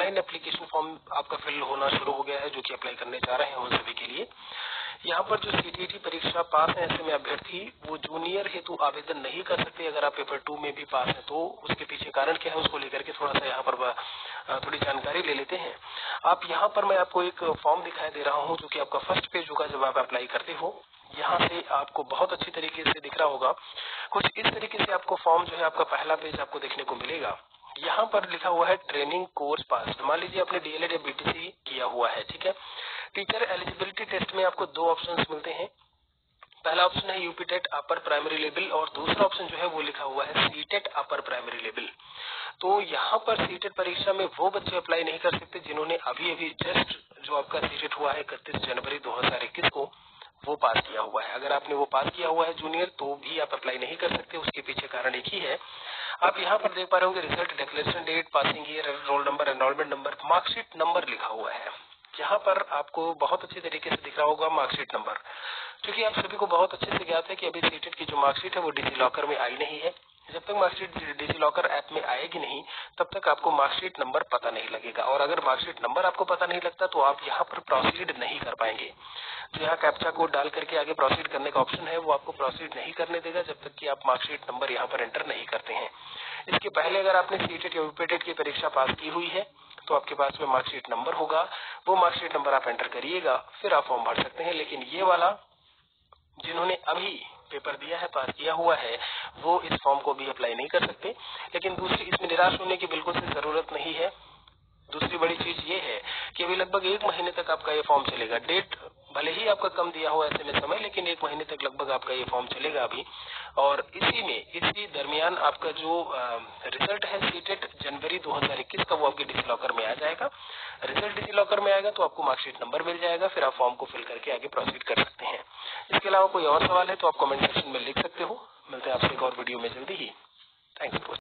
Online application form आपका fill होना शुरू हो गया है, जो कि अप्लाई करने जा रहे हैं उन सभी के लिए। यहाँ पर जो सीटीईटी परीक्षा पास है ऐसे में अभ्यर्थी वो जूनियर हेतु आवेदन नहीं कर सकते। अगर आप पेपर 2 में भी पास है तो उसके पीछे कारण क्या है उसको लेकर के थोड़ा सा यहाँ पर थोड़ी जानकारी ले लेते हैं। आप यहाँ पर मैं आपको एक फॉर्म दिखाई दे रहा हूँ जो कि आपका फर्स्ट पेज होगा जब आप अप्लाई करते हो। यहाँ से आपको बहुत अच्छी तरीके से दिख रहा होगा। कुछ इस तरीके से आपको फॉर्म जो है आपका पहला पेज आपको देखने को मिलेगा। यहाँ पर लिखा हुआ है ट्रेनिंग कोर्स पास। मान लीजिए आपने डीएलएड या बीटीसी किया हुआ है, ठीक है। टीचर एलिजिबिलिटी टेस्ट में आपको 2 ऑप्शंस मिलते हैं। पहला ऑप्शन है UP TET upper primary level और दूसरा ऑप्शन जो है वो लिखा हुआ है सीटेट अपर प्राइमरी लेवल। तो यहाँ पर सीटेट परीक्षा में वो बच्चे अप्लाई नहीं कर सकते जिन्होंने अभी अभी जस्ट जो आपका सीटेट हुआ है 31 जनवरी 2021 को वो पास किया हुआ है। अगर आपने वो पास किया हुआ है जूनियर तो भी आप अप्लाई नहीं कर सकते। उसके पीछे कारण एक ही है। आप यहाँ पर देख पा रहे होंगे result, declaration date, passing year, roll number, enrolment number, marksheet number लिखा हुआ है। यहाँ पर आपको बहुत अच्छे तरीके से दिख रहा होगा मार्कशीट नंबर। क्योंकि आप सभी को बहुत अच्छे से ज्ञात है कि अभी सीटेट की जो मार्कशीट है वो डिजी लॉकर में आई नहीं है। जब तक मार्कशीट डिजी लॉकर ऐप में आएगी नहीं तब तक आपको मार्कशीट नंबर पता नहीं लगेगा। और अगर मार्कशीट नंबर आपको पता नहीं लगता तो आप यहाँ पर प्रोसीड नहीं कर पाएंगे। जो यहाँ कैप्चा कोड डाल करके आगे प्रोसीड करने का ऑप्शन है वो आपको प्रोसीड नहीं करने देगा जब तक कि आप मार्कशीट नंबर यहाँ पर एंटर नहीं करते हैं। इसके पहले अगर आपने सीटेट या यूपीटेट की परीक्षा पास की हुई है तो आपके पास में मार्कशीट नंबर होगा। वो मार्कशीट नंबर आप एंटर करिएगा, फिर आप फॉर्म भर सकते हैं। लेकिन ये वाला जिन्होंने अभी पेपर दिया है, पास किया हुआ है, वो इस फॉर्म को भी अप्लाई नहीं कर सकते। लेकिन दूसरी इसमें निराश होने की बिल्कुल से जरूरत नहीं है। दूसरी बड़ी चीज ये है कि अभी लगभग 1 महीने तक आपका ये फॉर्म चलेगा। डेट भले ही आपका कम दिया हो ऐसे में समय, लेकिन 1 महीने तक लगभग आपका ये फॉर्म चलेगा अभी। और इसी दरमियान आपका जो रिजल्ट है सीटेट जनवरी 2021 का वो आपके डिजी लॉकर में आ जाएगा। रिजल्ट डिजी लॉकर में आएगा तो आपको मार्कशीट नंबर मिल जाएगा, फिर आप फॉर्म को फिल करके आगे प्रोसीड कर सकते हैं। इसके अलावा कोई और सवाल है तो आप कमेंट सेक्शन में लिख सकते हो। मिलते हैं आपसे एक और वीडियो में जल्दी ही। थैंक्स।